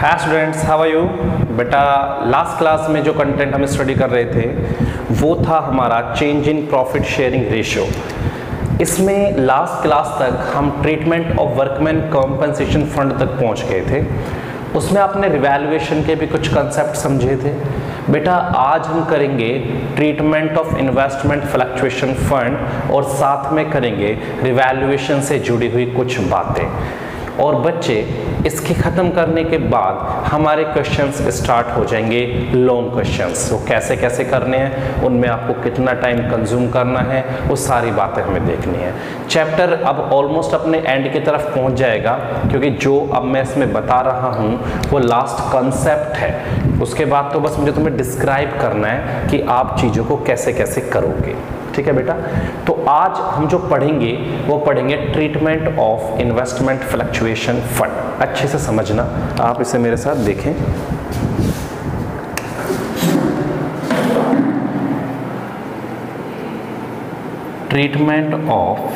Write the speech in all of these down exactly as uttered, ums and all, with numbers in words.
Hi students, how are you? बेटा last class में जो कंटेंट हम स्टडी कर रहे थे वो था हमारा change in profit sharing ratio. इसमें लास्ट क्लास तक हम treatment of workman compensation fund तक पहुंच गए थे। उसमें आपने रिवैल्यूएशन के भी कुछ कंसेप्ट समझे थे। बेटा आज हम करेंगे treatment of investment fluctuation fund और साथ में करेंगे रिवैल्यूएशन से जुड़ी हुई कुछ बातें। और बच्चे इसके ख़त्म करने के बाद हमारे क्वेश्चंस स्टार्ट हो जाएंगे लॉन्ग क्वेश्चंस। तो कैसे कैसे करने हैं, उनमें आपको कितना टाइम कंज्यूम करना है, वो सारी बातें हमें देखनी है। चैप्टर अब ऑलमोस्ट अपने एंड की तरफ पहुंच जाएगा, क्योंकि जो अब मैं इसमें बता रहा हूं वो लास्ट कंसेप्ट है। उसके बाद तो बस मुझे तुम्हें डिस्क्राइब करना है कि आप चीज़ों को कैसे कैसे करोगे। ठीक है बेटा, तो आज हम जो पढ़ेंगे वो पढ़ेंगे treatment of investment fluctuation fund. अच्छे से समझना, आप इसे मेरे साथ देखें। Treatment of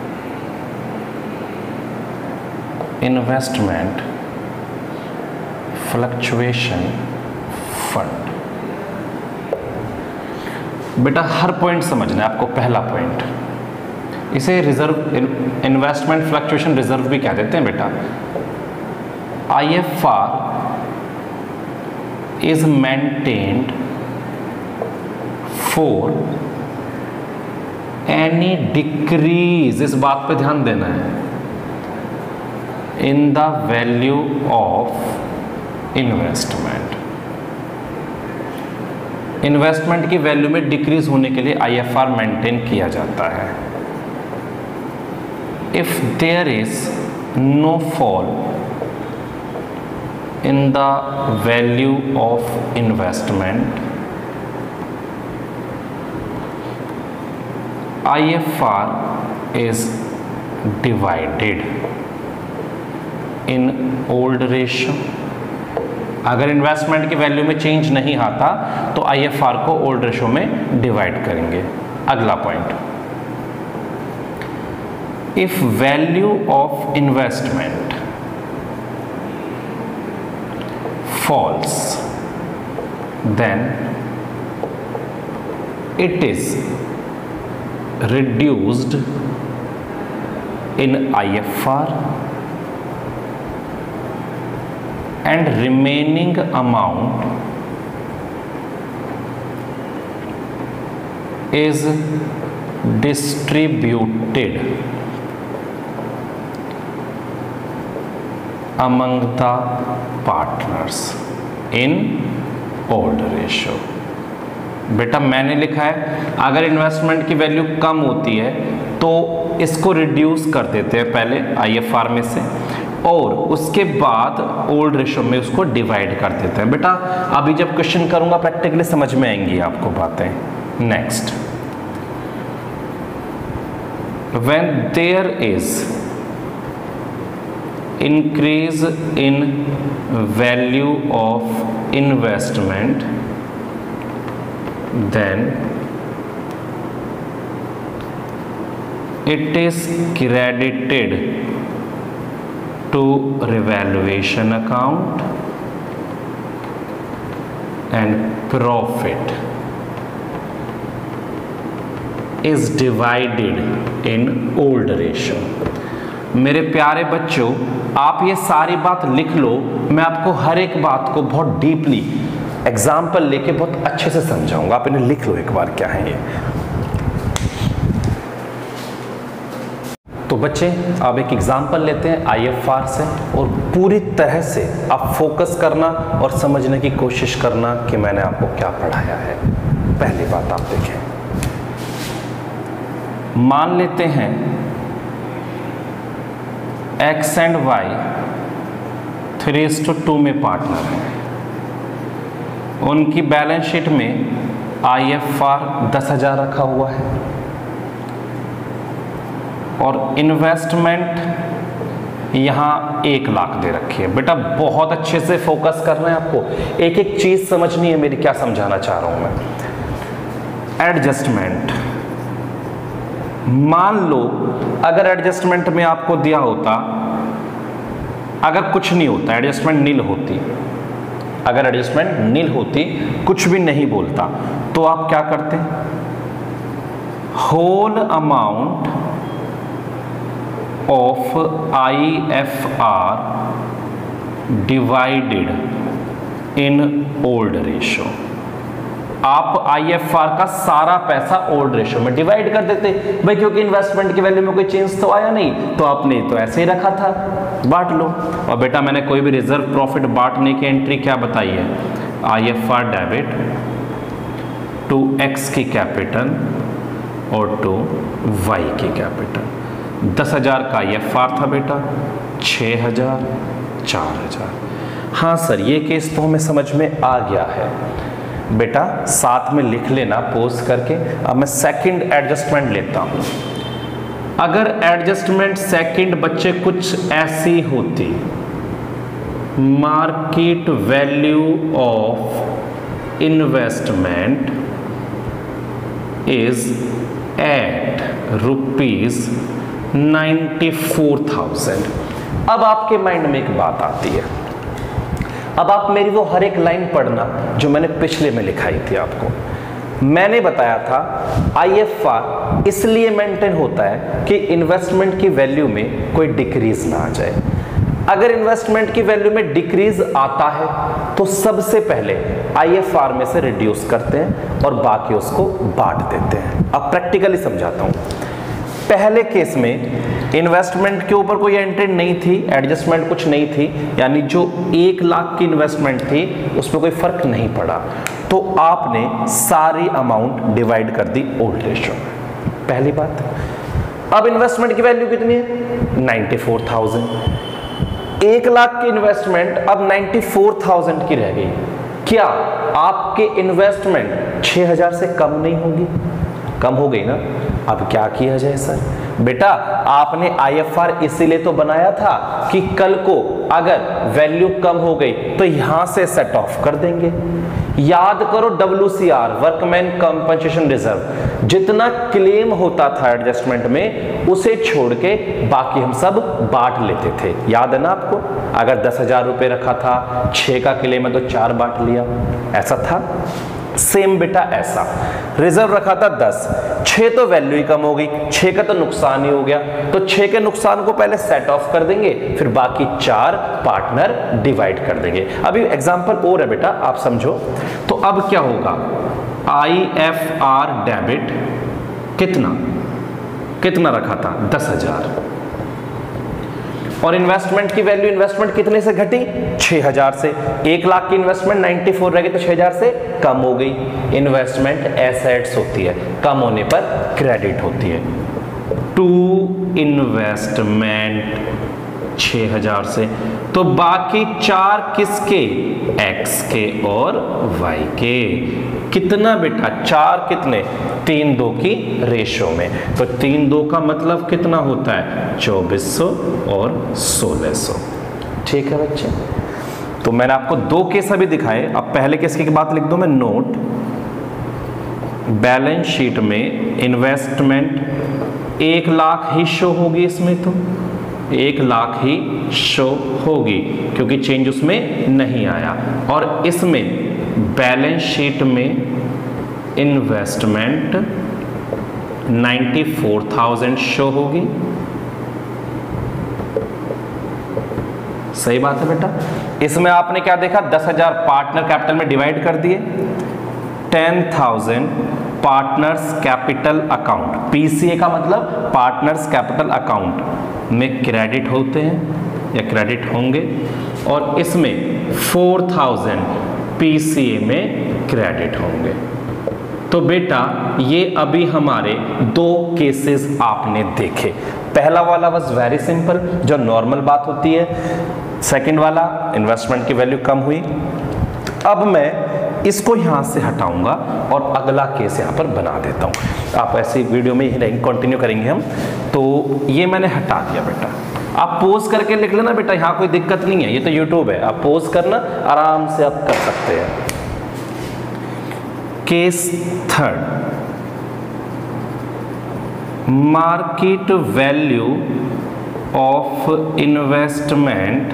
investment fluctuation fund. बेटा हर पॉइंट समझना है आपको। पहला पॉइंट, इसे रिजर्व इन्वेस्टमेंट फ्लक्चुएशन रिजर्व भी कह देते हैं बेटा। I F R is maintained for any decrease, इस बात पे ध्यान देना है, in the value of investment. Investment की वैल्यू में डिक्रीज होने के लिए आई एफ आर मेंटेन किया जाता है। If there is no fall in the value of investment, I F R is divided in old ratio. अगर इन्वेस्टमेंट की वैल्यू में चेंज नहीं आता तो आई एफ आर को ओल्ड रेशियो में डिवाइड करेंगे। अगला point, if value of investment falls then it is reduced in I F R and remaining amount is distributed among the partners in old ratio। बेटा मैंने लिखा है अगर investment की वैल्यू कम होती है तो इसको रिड्यूस कर देते हैं पहले आई एफ आर में से, और उसके बाद ओल्ड रेशियो में उसको डिवाइड कर देते हैं। बेटा अभी जब क्वेश्चन करूंगा प्रैक्टिकली समझ में आएंगी आपको बातें। Next, when there is increase in value of investment then it is credited to revaluation account and profit is divided in old ratio। मेरे प्यारे बच्चों, आप ये सारी बात लिख लो। मैं आपको हर एक बात को बहुत डीपली एग्जाम्पल लेके बहुत अच्छे से समझाऊंगा। आप इन्हें लिख लो एक बार, क्या है ये। तो बच्चे अब एक एग्जाम्पल लेते हैं आई एफ आर से, और पूरी तरह से आप फोकस करना और समझने की कोशिश करना कि मैंने आपको क्या पढ़ाया है। पहली बात आप देखें, मान लेते हैं X and Y three is to two में पार्टनर हैं। उनकी बैलेंस शीट में आई एफ आर दस हजार रखा हुआ है और इन्वेस्टमेंट यहाँ एक लाख दे रखी है। बेटा बहुत अच्छे से फोकस करना है आपको, एक एक चीज समझनी है मेरी, क्या समझाना चाह रहा हूं मैं। एडजस्टमेंट, मान लो अगर एडजस्टमेंट में आपको दिया होता अगर कुछ नहीं होता, एडजस्टमेंट नील होती, अगर एडजस्टमेंट नील होती, कुछ भी नहीं बोलता, तो आप क्या करते? Whole amount of I F R divided in old ratio. आप आई एफ आर का सारा पैसा ओल्ड रेशो में डिवाइड कर देते भाई, क्योंकि इन्वेस्टमेंट की वैल्यू में कोई चेंज तो आया नहीं, तो आपने तो ऐसे ही रखा था, बांट लो। और बेटा मैंने कोई भी रिजर्व प्रॉफिट बांटने की एंट्री क्या बताई है? I F R debit to X की कैपिटल और टू वाई की कैपिटल। दस हजार का आई एफ आर था बेटा, छः हजार, चार हजार। हाँ सर, ये केस तो हमें समझ में आ गया है बेटा, साथ में लिख लेना पोज करके। अब मैं सेकंड एडजस्टमेंट लेता हूं। अगर एडजस्टमेंट सेकंड बच्चे कुछ ऐसी होती, market value of investment is at rupees ninety four thousand. अब आपके माइंड में एक बात आती है, अब आप मेरी वो हर एक लाइन पढ़ना जो मैंने पिछले में लिखाई थी आपको। मैंने बताया था आई एफ आर इसलिए मेंटेन होता है कि इन्वेस्टमेंट की वैल्यू में कोई डिक्रीज ना आ जाए। अगर इन्वेस्टमेंट की वैल्यू में डिक्रीज आता है तो सबसे पहले आई एफ आर में से रिड्यूस करते हैं और बाकी उसको बांट देते हैं। अब प्रैक्टिकली समझाता हूं। पहले केस में इन्वेस्टमेंट के ऊपर कोई एंट्री नहीं थी, एडजस्टमेंट कुछ नहीं थी, यानी जो एक लाख की इन्वेस्टमेंट थी उस पर कोई फर्क नहीं पड़ा, तो आपने सारी अमाउंट डिवाइड कर दी ओल्ड रेशो में। पहली बात। अब इन्वेस्टमेंट की वैल्यू कितनी है? Ninety four thousand. एक लाख की इन्वेस्टमेंट अब नाइन्टी फोर थाउजेंड की रह गई। क्या आपके इन्वेस्टमेंट छह हजार से कम नहीं होगी? कम हो गई ना। अब क्या किया जाए सर? बेटा आपने आई एफ आर इसीलिए तो बनाया था कि कल को अगर वैल्यू कम हो गई तो यहां से सेट ऑफ कर देंगे। याद करो W C R, workman compensation reserve, जितना क्लेम होता था एडजस्टमेंट में उसे छोड़ के बाकी हम सब बांट लेते थे। याद है ना आपको? अगर दस हजार रुपये रखा था, छः का क्लेम है तो चार बांट लिया, ऐसा था। सेम बेटा ऐसा रिजर्व रखा था दस, छः तो वैल्यू ही कम हो गई, छः का तो नुकसान ही हो गया, तो छः के नुकसान को पहले सेट ऑफ कर देंगे, फिर बाकी चार पार्टनर डिवाइड कर देंगे। अभी एग्जांपल और है बेटा, आप समझो। तो अब क्या होगा? आई एफ आर डेबिट कितना कितना रखा था? दस हजार। और इन्वेस्टमेंट की वैल्यू, इन्वेस्टमेंट कितने से घटी? छह हजार से। एक लाख की इन्वेस्टमेंट नाइन्टी फोर रह गई तो छह हजार से कम हो गई। इन्वेस्टमेंट एसेट्स होती है, कम होने पर क्रेडिट होती है। टू इन्वेस्टमेंट छह हजार से, तो बाकी चार किसके? एक्स के और वाई के। कितना बेटा? चार कितने? तीन दो की रेशो में, तो तीन दो का मतलब कितना होता है? चौबीस सौ और सोलह सौ। ठीक है बच्चे, तो मैंने आपको दो केस अभी दिखाए। अब पहले केस की बात लिख दो मैं, नोट बैलेंस शीट में इन्वेस्टमेंट एक लाख ही शो होगी, इसमें तो एक लाख ही शो होगी क्योंकि चेंज उसमें नहीं आया। और इसमें बैलेंस शीट में investment ninety four thousand show होगी। सही बात है बेटा। इसमें आपने क्या देखा? दस हजार पार्टनर कैपिटल में डिवाइड कर दिए, ten thousand partners capital account, PCA का मतलब पार्टनर्स कैपिटल अकाउंट में क्रेडिट होते हैं या क्रेडिट होंगे, और इसमें फोर थाउजेंड पीसीए में क्रेडिट होंगे। तो बेटा ये अभी हमारे दो केसेस आपने देखे। पहला वाला वाज वेरी सिंपल, जो नॉर्मल बात होती है। सेकंड वाला इन्वेस्टमेंट की वैल्यू कम हुई। अब मैं इसको यहां से हटाऊंगा और अगला केस यहां पर बना देता हूं। आप ऐसी वीडियो में ही कंटिन्यू करेंगे हम। तो ये मैंने हटा दिया बेटा। आप पोज करके लिख लेना बेटा, यहाँ कोई दिक्कत नहीं है, ये तो यूट्यूब है, आप पोज करना आराम से आप कर सकते हैं। Case third, market value of investment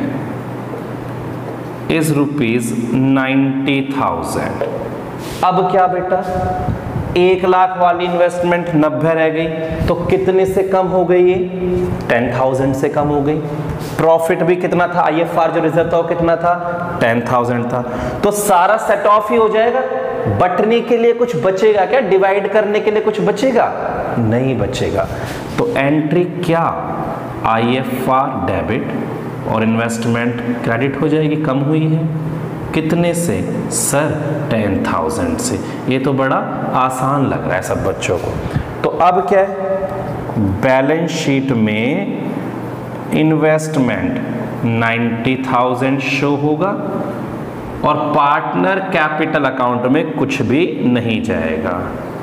is rupees ninety thousand. अब क्या बेटा, एक लाख वाली इन्वेस्टमेंट नब्बे रह गई, तो कितने से कम हो गई? ये टेन थाउजेंड से कम हो गई। प्रॉफिट भी कितना था? आई एफ आर जो रिजर्व था वो कितना था? टेन थाउजेंड था। तो सारा सेट ऑफ ही हो जाएगा। बटने के लिए कुछ बचेगा क्या? डिवाइड करने के लिए कुछ बचेगा? नहीं बचेगा। तो एंट्री क्या? आई एफ आर डेबिट और इन्वेस्टमेंट क्रेडिट हो जाएगी, कम हुई है। कितने से? सर टेन थाउजेंड से। ये तो बड़ा आसान लग रहा है सब बच्चों को। तो अब क्या है, बैलेंस शीट में इन्वेस्टमेंट नाइन्टी थाउजेंड शो होगा और पार्टनर कैपिटल अकाउंट में कुछ भी नहीं जाएगा।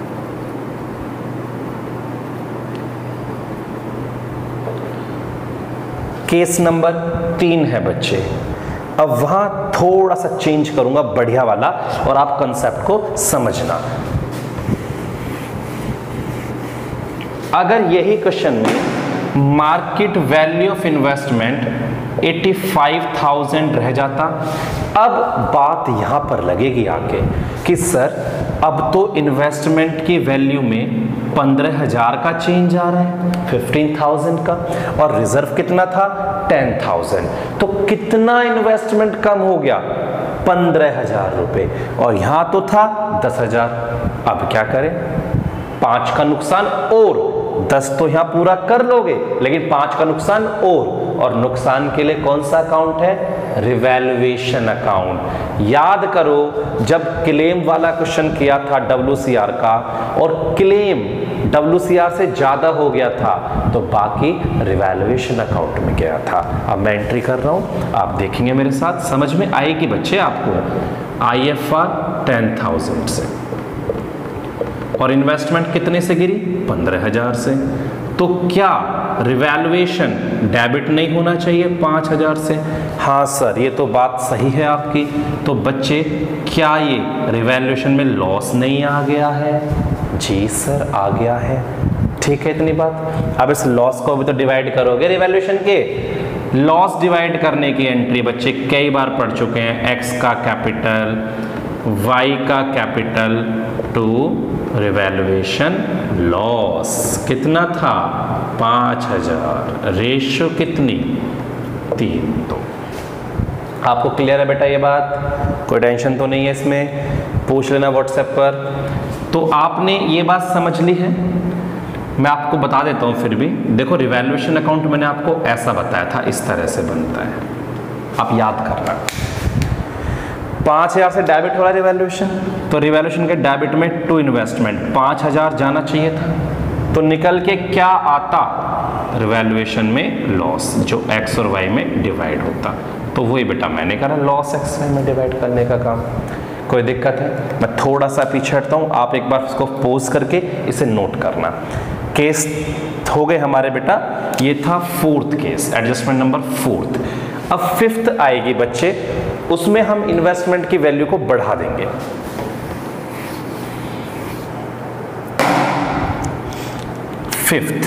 केस नंबर तीन है बच्चे। अब वहां थोड़ा सा चेंज करूंगा, बढ़िया वाला, और आप कंसेप्ट को समझना। अगर यही क्वेश्चन में मार्केट वैल्यू ऑफ इन्वेस्टमेंट पचासी हज़ार रह जाता, अब बात यहां पर लगेगी आके कि सर अब तो इन्वेस्टमेंट की वैल्यू में पंद्रह हजार का चेंज आ रहा है, फिफ्टीन थाउजेंड का, और रिजर्व कितना था? Ten thousand. तो कितना इन्वेस्टमेंट कम हो गया? पंद्रह हजार रुपए, और यहां तो था दस हजार। अब क्या करें? पांच का नुकसान और दस तो यहां पूरा कर लोगे, लेकिन पांच का नुकसान और और नुकसान के लिए कौन सा अकाउंट है? Revaluation account. याद करो जब क्लेम वाला क्वेश्चन किया था डब्ल्यू सी आर का, और क्लेम डब्ल्यू सी आर से ज्यादा हो गया था, तो बाकी रिवैल्यूएशन अकाउंट में गया था। अब मैं एंट्री कर रहा हूं, आप देखेंगे मेरे साथ, समझ में आएगी बच्चे आपको। I F R ten thousand से और इन्वेस्टमेंट कितने से गिरी? पंद्रह हजार से। तो क्या रिवैल्यूएशन डेबिट नहीं होना चाहिए पाँच हजार से? हाँ सर, ये तो बात सही है आपकी। तो बच्चे क्या ये रिवैल्यूएशन में लॉस नहीं आ गया है? जी सर आ गया है। ठीक है इतनी बात। अब इस लॉस को भी तो डिवाइड करोगे रिवैल्यूएशन के। लॉस डिवाइड करने की एंट्री बच्चे कई बार पढ़ चुके हैं। एक्स का कैपिटल, वाई का कैपिटल टू रिवैल्यूएशन लॉस। कितना था? पाँच हजार। रेशियो कितनी? तीन। तो आपको क्लियर है बेटा ये बात? कोई टेंशन तो नहीं है इसमें? पूछ लेना व्हाट्सएप पर। तो आपने ये बात समझ ली है। मैं आपको बता देता हूँ फिर भी। देखो रिवैल्यूएशन अकाउंट मैंने आपको ऐसा बताया था, इस तरह से बनता है, आप याद करना। पाँच हजार से डेबिट हो रहा है रिवैल्यूएशन, तो रिवैल्यूएशन के डेबिट में टू इन्वेस्टमेंट पाँच हजार जाना चाहिए था, तो निकल के क्या आता? रिवैल्यूएशन में लॉस, जो एक्स और वाई में डिवाइड होता। तो वही बेटा मैंने करा, लॉस एक्स वाई में डिवाइड करने का काम। कोई दिक्कत है? मैं थोड़ा सा पीछे हटता हूँ, आप एक बार उसको पोज करके इसे नोट करना। केस हो गए हमारे बेटा, ये था fourth case, adjustment number fourth. अब फिफ्थ आएगी बच्चे, उसमें हम इन्वेस्टमेंट की वैल्यू को बढ़ा देंगे। Fifth,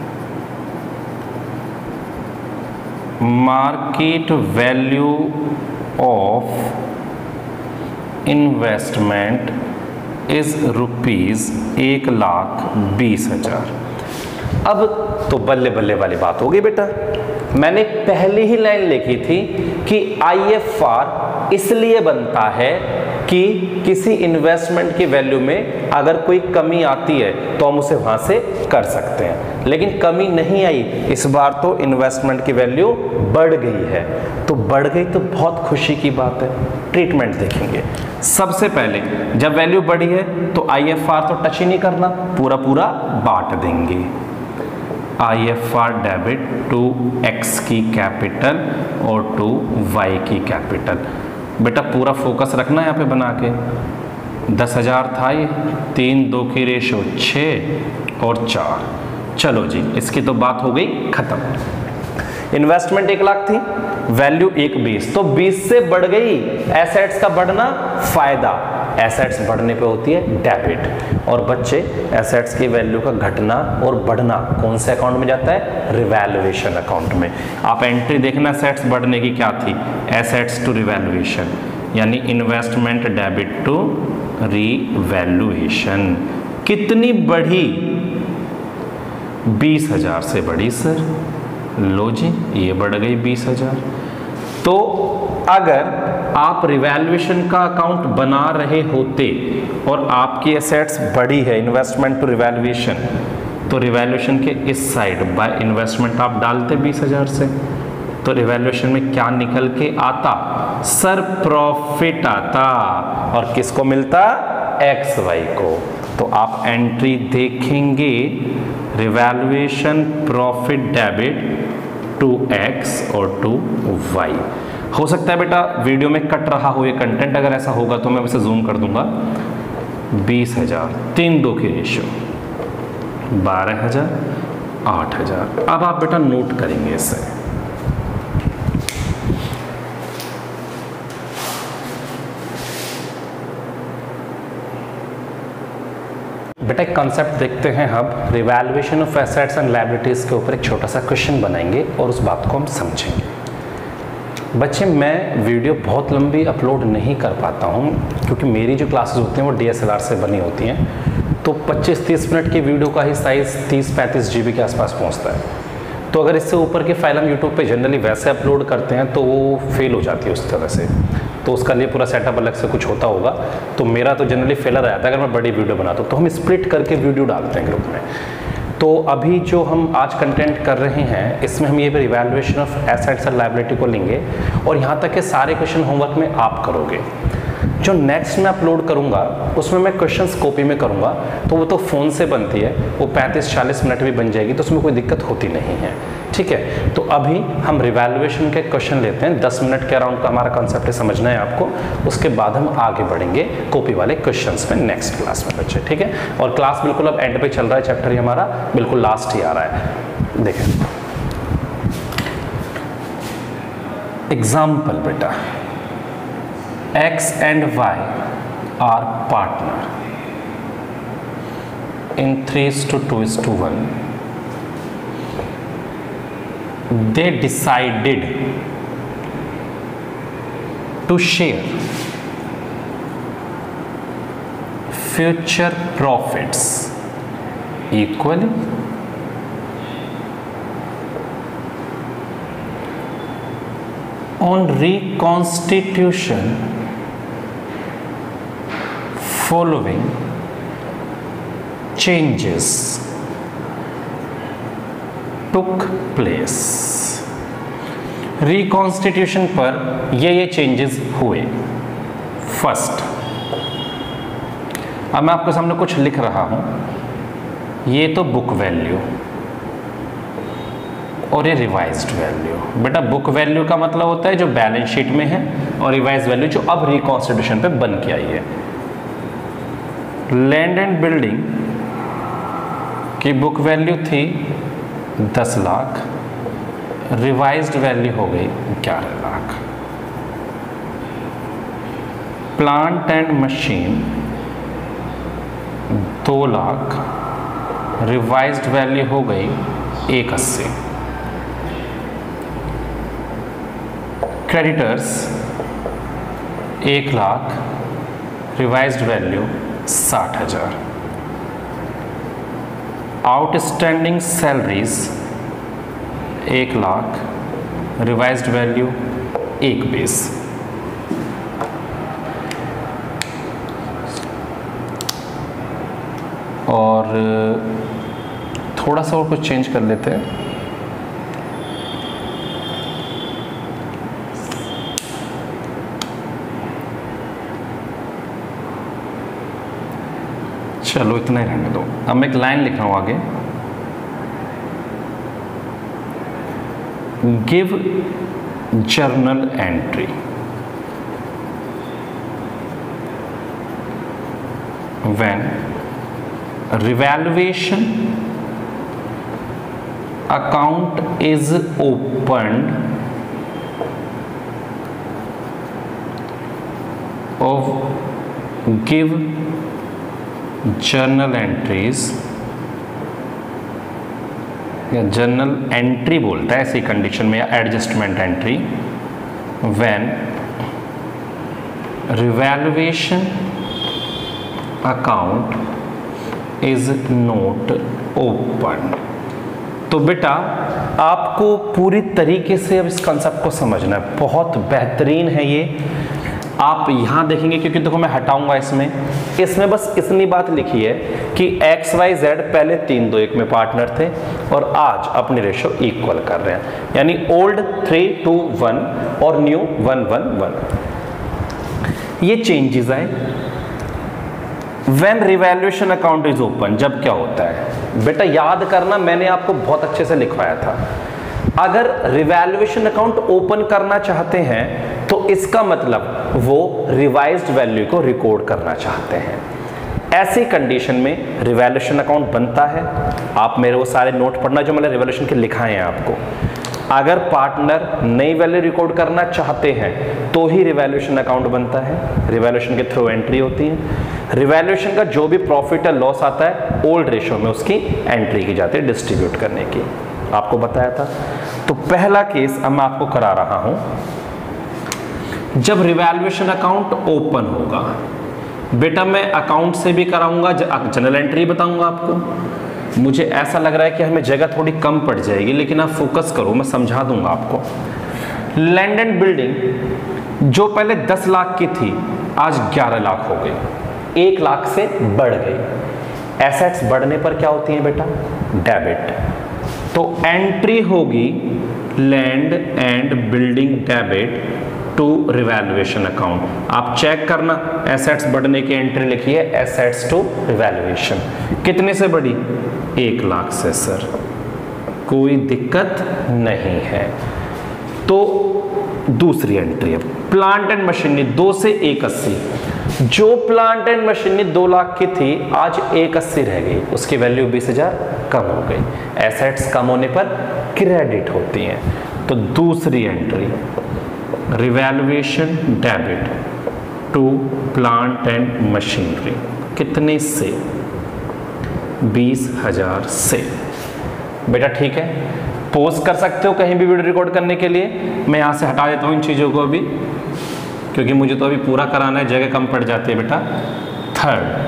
market value of investment is rupees एक लाख बीस हजार। अब तो बल्ले बल्ले वाली बात हो गई बेटा। मैंने पहली ही लाइन लिखी थी कि आई एफ आर इसलिए बनता है कि किसी इन्वेस्टमेंट की वैल्यू में अगर कोई कमी आती है तो हम उसे वहां से कर सकते हैं, लेकिन कमी नहीं आई इस बार, तो इन्वेस्टमेंट की वैल्यू बढ़ गई है। तो बढ़ गई तो बहुत खुशी की बात है। ट्रीटमेंट देखेंगे। सबसे पहले जब वैल्यू बढ़ी है तो आई एफ आर तो टच ही नहीं करना, पूरा पूरा बांट देंगे। I F R debit to X की कैपिटल और टू वाई की कैपिटल। बेटा पूरा फोकस रखना यहाँ पे बना के। दस हजार था ये, तीन दो की रेशो छः और चार। चलो जी, इसकी तो बात हो गई खत्म। इन्वेस्टमेंट एक लाख थी, वैल्यू एक बीस, तो बीस से बढ़ गई। एसेट्स का बढ़ना फायदा, एसेट्स बढ़ने पे होती है डेबिट, और बच्चे एसेट्स की वैल्यू का घटना और बढ़ना कौन से अकाउंट में जाता है, रिवैल्यूएशन अकाउंट में। आप एंट्री देखना एसेट्स बढ़ने की क्या थी, एसेट्स टू रिवैल्यूएशन, यानी इन्वेस्टमेंट डेबिट टू रिवैल्यूएशन। कितनी बढ़ी, बीस हजार से बढ़ी सर, लो जी ये बढ़ गई बीस हजार। तो अगर आप रिवैल्यूएशन का अकाउंट बना रहे होते और आपकी एसेट्स बढ़ी है इन्वेस्टमेंट टू रिवैल्यूएशन, तो रिवैल्यूएशन के इस साइड बाय इन्वेस्टमेंट आप डालते बीस हजार से, तो रिवैल्यूएशन में क्या निकल के आता सर, प्रॉफिट आता, और किसको मिलता, एक्स वाई को। तो आप एंट्री देखेंगे revaluation profit debit to X और टू वाई। हो सकता है बेटा वीडियो में कट रहा हो ये कंटेंट, अगर ऐसा होगा तो मैं उसे जूम कर दूंगा। बीस हजार, तीन दो की रेशियो, बारह हजार, आठ हजार। अब आप बेटा नोट करेंगे इसे, बेटा एक कंसेप्ट देखते हैं। हम revaluation of assets and liabilities के ऊपर एक छोटा सा क्वेश्चन बनाएंगे और उस बात को हम समझेंगे। बच्चे मैं वीडियो बहुत लंबी अपलोड नहीं कर पाता हूँ क्योंकि मेरी जो क्लासेस होती हैं वो डी एस एल आर से बनी होती हैं, तो पच्चीस तीस मिनट की वीडियो का ही साइज़ तीस पैंतीस जी बी के आसपास पहुँचता है। तो अगर इससे ऊपर की फाइल हम यूट्यूब पे जनरली वैसे अपलोड करते हैं तो वो फेल हो जाती है उस तरह से, तो उसका लिए पूरा सेटअप अलग से कुछ होता होगा। तो मेरा तो जनरली फेलर आता है अगर मैं बड़ी वीडियो बनाता हूँ, तो हम स्प्लिट करके वीडियो डालते हैं ग्रुप में। तो अभी जो हम आज कंटेंट कर रहे हैं इसमें हम ये revaluation of assets and liability को लेंगे और यहाँ तक के सारे क्वेश्चन होमवर्क में आप करोगे। जो नेक्स्ट मैं अपलोड करूँगा उसमें मैं क्वेश्चंस कॉपी में करूँगा, तो वो तो फ़ोन से बनती है, वो पैंतीस चालीस मिनट भी बन जाएगी, तो उसमें कोई दिक्कत होती नहीं है। ठीक है, तो अभी हम रिवैल्यूएशन के क्वेश्चन लेते हैं, दस मिनट के अराउंड का हमारा कॉन्सेप्ट है, समझना है आपको। उसके बाद हम आगे बढ़ेंगे कॉपी वाले क्वेश्चंस में नेक्स्ट क्लास में बच्चे। ठीक है, और क्लास बिल्कुल अब एंड पे चल रहा है, चैप्टर ही हमारा बिल्कुल लास्ट ही आ रहा है। देखें एग्जाम्पल बेटा, X and Y are partner in three is to two is to one. They decided to share future profits equally. On reconstitution, following changes took place. Reconstitution पर ये ये चेंजेस हुए। फर्स्ट, अब मैं आपके सामने कुछ लिख रहा हूं, ये तो बुक वैल्यू और ये रिवाइज्ड वैल्यू। बेटा बुक वैल्यू का मतलब होता है जो बैलेंस शीट में है, और रिवाइज्ड वैल्यू जो अब रिकॉन्स्टिट्यूशन पे बन के आई है। लैंड एंड बिल्डिंग की बुक वैल्यू थी दस लाख, रिवाइज्ड वैल्यू हो गई ग्यारह लाख। प्लांट एंड मशीन दो लाख, रिवाइज्ड वैल्यू हो गई एक अस्सी। क्रेडिटर्स एक लाख, रिवाइज्ड वैल्यू साठ हजार। आउटस्टैंडिंग सैलरीज एक लाख, रिवाइज्ड वैल्यू एक बीस। और थोड़ा सा और कुछ चेंज कर लेते हैं। चलो इतना ही रहने दो। अब मैं एक लाइन लिख रहा हूं आगे, give journal entry when revaluation account is opened of give journal entries, या जर्नल एंट्री बोलता है ऐसी कंडीशन में, या adjustment entry, when revaluation account is not open. तो बेटा आपको पूरी तरीके से अब इस कंसेप्ट को समझना है, बहुत बेहतरीन है ये। आप यहाँ देखेंगे, क्योंकि देखो मैं हटाऊंगा इसमें, इसमें बस इतनी बात लिखी है कि एक्स वाई जेड पहले तीन दो एक में पार्टनर थे और आज अपनी रेशो इक्वल कर रहे हैं, यानी ओल्ड थ्री टू वन और न्यू वन वन वन। ये चेंजेस आए। When revaluation account is open, जब क्या होता है बेटा, याद करना, मैंने आपको बहुत अच्छे से लिखवाया था। अगर रिवैल्यूएशन अकाउंट ओपन करना चाहते हैं तो इसका मतलब वो रिवाइज्ड वैल्यू को रिकॉर्ड करना चाहते हैं। ऐसी कंडीशन में रिवैल्यूएशन अकाउंट बनता है। आप मेरे वो सारे नोट पढ़ना जो मैंने रिवैल्यूएशन के लिखाए हैं आपको। अगर पार्टनर नई वैल्यू रिकॉर्ड करना चाहते हैं तो ही रिवैल्यूएशन अकाउंट बनता है। रिवैल्यूएशन के थ्रू एंट्री होती है। रिवैल्यूएशन का जो भी प्रॉफिट या लॉस आता है ओल्ड रेशो में उसकी एंट्री की जाती है डिस्ट्रीब्यूट करने की, आपको बताया था। तो पहला केस अब मैं आपको करा रहा हूं, जब रिवैल्यूएशन अकाउंट ओपन होगा। बेटा मैं अकाउंट से भी कराऊंगा, जनरल एंट्री बताऊंगा आपको। मुझे ऐसा लग रहा है कि हमें जगह थोड़ी कम पड़ जाएगी, लेकिन आप फोकस करो, मैं समझा दूंगा आपको। लैंड एंड बिल्डिंग जो पहले दस लाख की थी आज ग्यारह लाख हो गई, एक लाख से बढ़ गई। एसेट्स बढ़ने पर क्या होती हैं बेटा, डेबिट। तो एंट्री होगी land and building debit to revaluation account. आप चेक करना, एसेट्स बढ़ने की एंट्री लिखी है एसेट्स टू रिवैल्यूएशन। कितने से बढ़ी, एक लाख से सर, कोई दिक्कत नहीं है। तो दूसरी एंट्री है प्लांट एंड मशीनरी, दो से एक अस्सी। जो प्लांट एंड मशीनरी दो लाख की थी आज एक अस्सी रह गई, उसकी वैल्यू बीस हजार कम हो गई। एसेट्स कम होने पर क्रेडिट होती हैं। तो दूसरी entry revaluation debit to plant and machinery, कितने से, बीस हजार से। बेटा ठीक है, पोज कर सकते हो कहीं भी वीडियो रिकॉर्ड करने के लिए। मैं यहां से हटा देता हूं इन चीजों को अभी, क्योंकि मुझे तो अभी पूरा कराना है, जगह कम पड़ जाती है बेटा। थर्ड,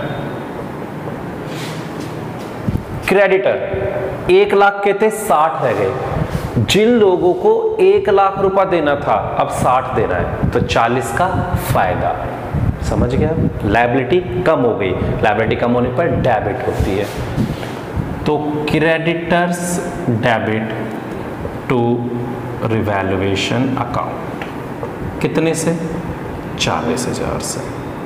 क्रेडिटर एक लाख के थे साठ रह गए। जिन लोगों को एक लाख रुपया देना था अब साठ देना है, तो चालीस का फायदा। समझ गया, लायबिलिटी कम हो गई। लायबिलिटी कम होने पर डेबिट होती है। तो creditors debit to revaluation account, कितने से, चालीस हजार से।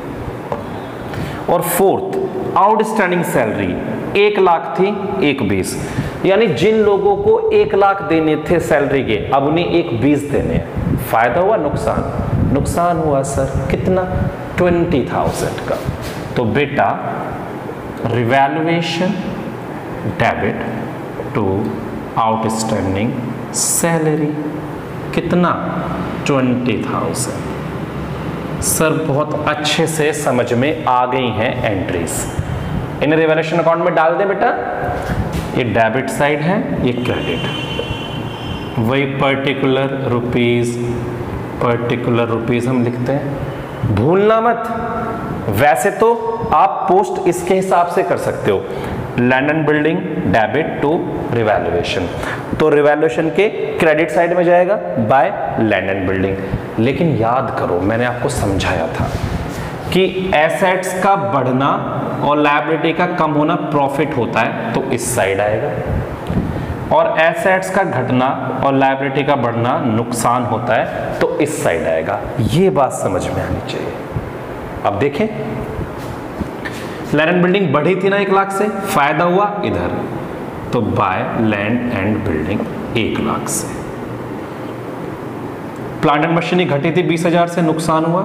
और फोर्थ, आउटस्टैंडिंग सैलरी एक लाख थी, एक बीस, यानी जिन लोगों को एक लाख देने थे सैलरी के, अब उन्हें एक बीस देने हैं। फायदा हुआ, नुकसान, नुकसान हुआ सर, कितना, ट्वेंटी थाउजेंड का। तो बेटा revaluation debit to outstanding salary, कितना, ट्वेंटी थाउजेंड। सर बहुत अच्छे से समझ में आ गई हैं एंट्रीज। इन्हें रिवैल्यूएशन अकाउंट में डाल दें बेटा। ये डेबिट साइड है, ये क्रेडिट। वही पर्टिकुलर रुपीस, पर्टिकुलर रुपीस हम लिखते हैं, भूलना मत। वैसे तो आप पोस्ट इसके हिसाब से कर सकते हो, land and building debit to revaluation. तो रिवैल्यूएशन के क्रेडिट साइड में जाएगा बाय लैंड एंड बिल्डिंग। लेकिन याद करो, मैंने आपको समझाया था कि एसेट्स का बढ़ना और लायबिलिटी का कम होना प्रॉफिट होता है, तो इस साइड आएगा, और एसेट्स का घटना और लायबिलिटी का बढ़ना नुकसान होता है, तो इस साइड आएगा। ये बात समझ में आनी चाहिए। अब देखें, लैंड एंड बिल्डिंग बढ़ी थी ना एक लाख से, फायदा हुआ इधर, तो बाय लैंड एंड बिल्डिंग एक लाख से। प्लांट एंड मशीनरी घटी थी बीस हजार से, नुकसान हुआ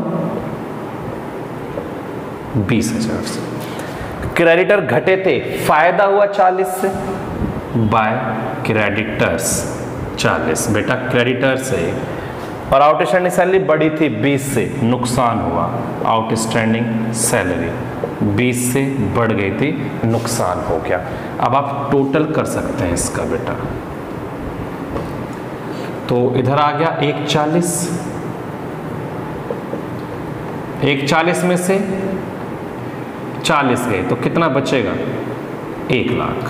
बीस हजार से। क्रेडिटर घटे थे, फायदा हुआ चालीस से, बाय क्रेडिटर्स चालीस। बेटा क्रेडिटर से और आउटस्टैंडिंग सैलरी बढ़ी थी बीस से, नुकसान हुआ। आउटस्टैंडिंग सैलरी बीस से बढ़ गई थी, नुकसान हो गया। अब आप टोटल कर सकते हैं इसका बेटा। तो इधर आ गया एक चालीस, एक चालीस में से चालीस गए तो कितना बचेगा? एक लाख।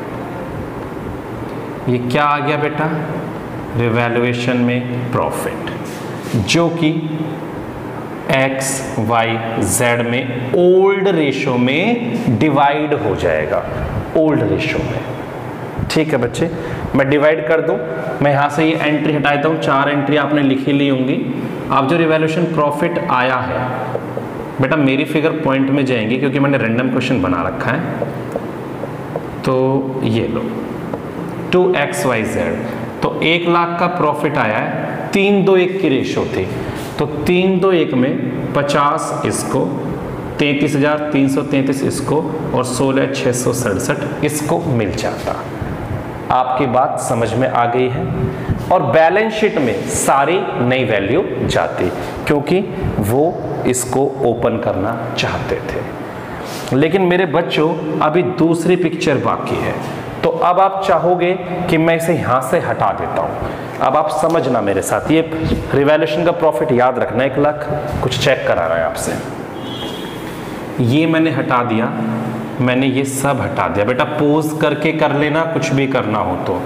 ये क्या आ गया बेटा? रिवैल्यूएशन में प्रॉफिट, जो कि एक्स वाई जेड में ओल्ड रेशो में डिवाइड हो जाएगा, ओल्ड रेशो में। ठीक है बच्चे, मैं डिवाइड कर दूं, मैं यहां से ये एंट्री हटा देता हूं, चार एंट्री आपने लिखी ली होंगी। अब जो रिवैल्यूएशन प्रॉफिट आया है बेटा, मेरी फिगर पॉइंट में जाएंगी क्योंकि मैंने रैंडम क्वेश्चन बना रखा है। तो ये लो टू एक्स वाई जेड, तो एक लाख का प्रॉफिट आया है, तीन दो एक की रेशो थी, तो तीन दो एक में पचास इसको, तैंतीस हजार तीन सौ तैंतीस इसको और सोलह छः सौ सड़सठ इसको मिल जाता। आपकी बात समझ में आ गई है। और बैलेंस शीट में सारी नई वैल्यू जाती क्योंकि वो इसको ओपन करना चाहते थे। लेकिन मेरे बच्चों अभी दूसरी पिक्चर बाकी है, तो अब आप चाहोगे कि मैं इसे यहाँ से हटा देता हूँ। अब आप समझना मेरे साथ, ये रिवैल्यूएशन का प्रॉफिट याद रखना, एक लाख कुछ चेक करा रहा है आपसे। ये मैंने हटा दिया, मैंने ये सब हटा दिया बेटा, पोज करके कर लेना कुछ भी करना हो तो।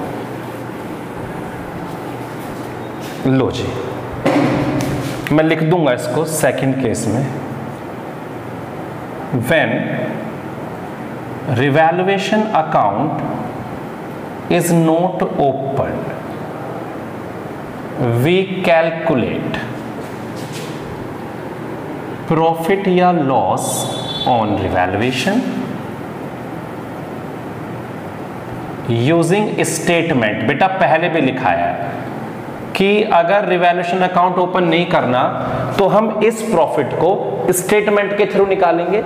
लो जी, मैं लिख दूंगा इसको सेकंड केस में। When revaluation account is not open, we calculate profit या loss on revaluation using statement. बेटा पहले भी लिखा है कि अगर रिवैल्यूएशन अकाउंट ओपन नहीं करना तो हम इस प्रॉफिट को स्टेटमेंट के थ्रू निकालेंगे।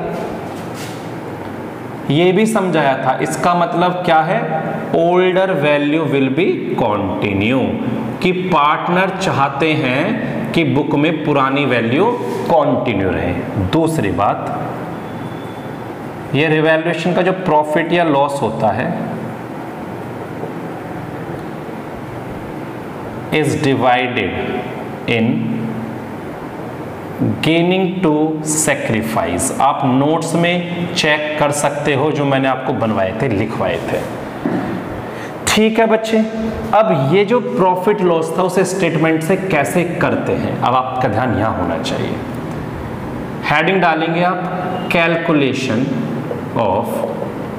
ये भी समझाया था, इसका मतलब क्या है? Older value will be continue, कि पार्टनर चाहते हैं कि बुक में पुरानी वैल्यू कॉन्टिन्यू रहे। दूसरी बात, ये रिवैल्यूएशन का जो प्रॉफिट या लॉस होता है is divided in gaining to sacrifice। आप नोट्स में चेक कर सकते हो, जो मैंने आपको बनवाए थे, लिखवाए थे। ठीक है बच्चे, अब ये जो प्रॉफिट लॉस था उसे स्टेटमेंट से कैसे करते हैं, अब आपका ध्यान यहां होना चाहिए। हेडिंग डालेंगे आप, कैलकुलेशन ऑफ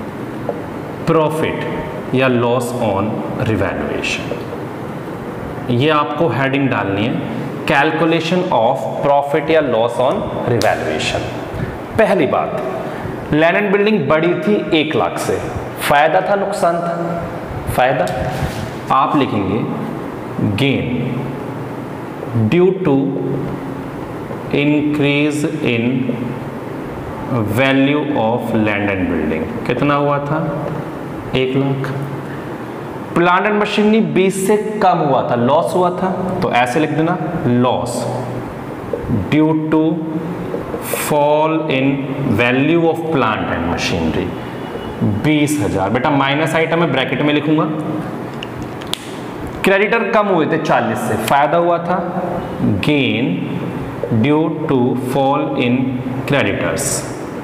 प्रॉफिट या लॉस ऑन रिवैल्यूएशन। ये आपको हेडिंग डालनी है, कैलकुलेशन ऑफ प्रॉफिट या लॉस ऑन रिवैल्यूएशन। पहली बात, लैंड एंड बिल्डिंग बढ़ी थी एक लाख से, फायदा था नुकसान था? फायदा। आप लिखेंगे gain due to increase in value of land and building. कितना हुआ था? एक लाख। प्लांट एंड मशीनरी बीस से कम हुआ था, लॉस हुआ था, तो ऐसे लिख देना loss due to fall in value of plant and machinery बीस हजार। बेटा माइनस आइटम में ब्रैकेट में लिखूंगा। क्रेडिटर कम हुए थे चालीस से, फायदा हुआ था gain due to fall in creditors.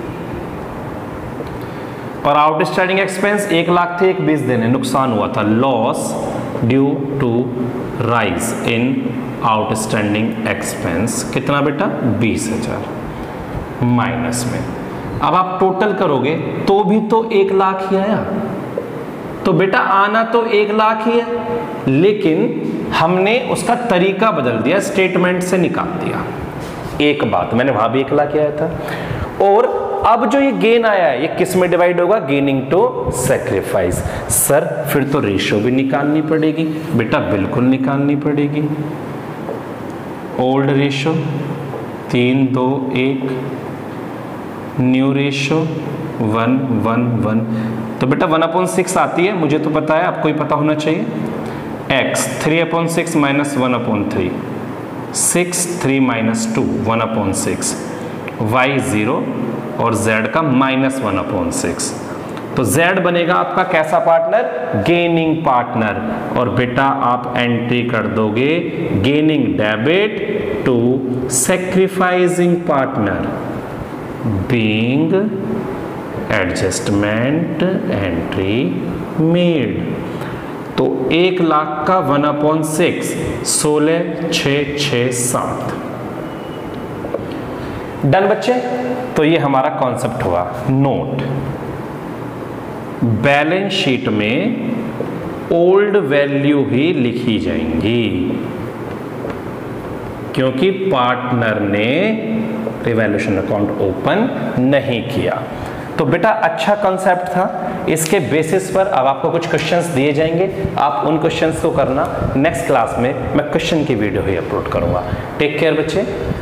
और आउटस्टैंडिंग एक्सपेंस एक लाख थे, एक बीस देने, नुकसान हुआ था, loss due to rise in outstanding expense. कितना बेटा? बीस हजार माइनस में। अब आप टोटल करोगे तो भी तो एक लाख ही आया, तो बेटा आना तो एक लाख ही है, लेकिन हमने उसका तरीका बदल दिया, स्टेटमेंट से निकाल दिया। एक बात, मैंने वहां भी एक लाख आया था। और अब जो ये गेन आया है ये किस में डिवाइड होगा? Gaining to sacrifice. सर फिर तो रेशो भी निकालनी पड़ेगी। बेटा बिल्कुल निकालनी पड़ेगी। ओल्ड रेशो तीन दो एक, new ratio one one one. तो बेटा वन अपॉन सिक्स आती है, मुझे तो पता है, आपको ही पता होना चाहिए। X three upon six minus one upon three, six three minus two one upon six, Y zero और z का माइनस वन अपॉन सिक्स। तो z बनेगा आपका कैसा पार्टनर? Gaining partner. और बेटा आप एंट्री कर दोगे gaining debit to sacrificing partner being adjustment entry made. तो एक लाख का वन अपॉन सिक्स, सोलह छ छ सात। डन बच्चे। तो ये हमारा कॉन्सेप्ट हुआ। नोट, बैलेंस शीट में ओल्ड वैल्यू ही लिखी जाएंगी क्योंकि पार्टनर ने रिवैल्यूएशन अकाउंट ओपन नहीं किया। तो बेटा अच्छा कॉन्सेप्ट था। इसके बेसिस पर अब आपको कुछ क्वेश्चंस दिए जाएंगे, आप उन क्वेश्चंस को करना। नेक्स्ट क्लास में मैं क्वेश्चन की वीडियो ही अपलोड करूंगा। टेक केयर बच्चे।